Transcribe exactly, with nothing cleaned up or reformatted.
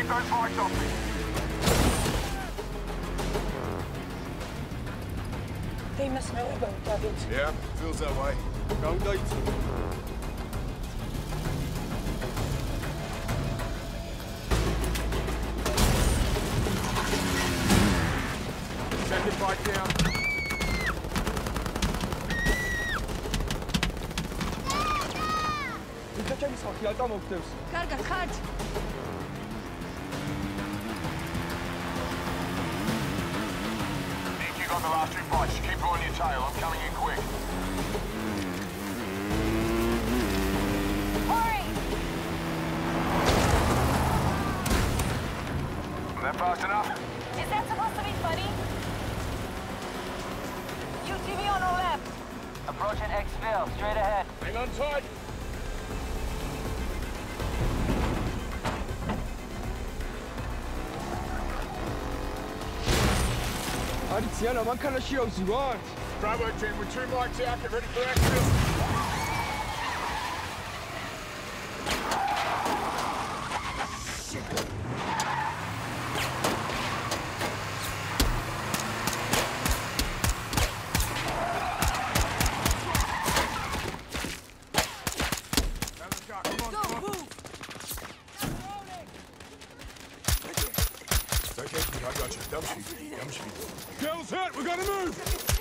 those lights off me. They must know about Davit. Yeah, feels that way. Go Dato. Second bike down. Karga, hard. Nick, you got the last two bikes. Keep on your tail. I'm coming in quick. Hurry! Is that fast enough? Is that supposed to be funny? U T V on our left. Approaching Xville, straight ahead. Hang on tight. Tiana, man kann das hier auf Zurab. Bravo team, with two bikes out, get ready for action. Girls hurt, we gotta move!